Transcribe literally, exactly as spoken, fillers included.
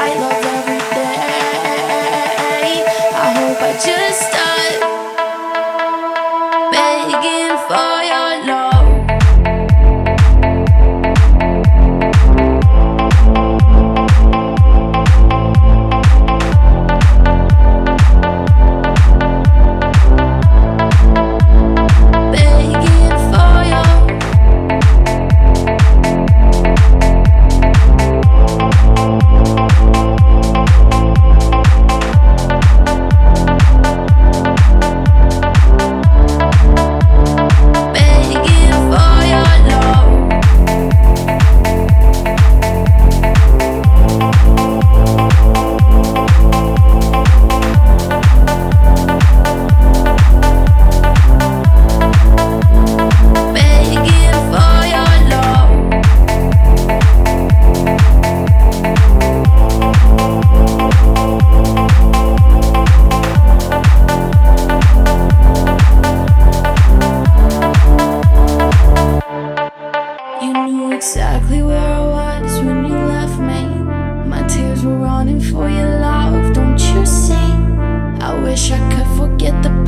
fight love every day. I hope I just start begging for your love. Exactly where I was when you left me. My tears were running for your love, don't you see? I wish I could forget the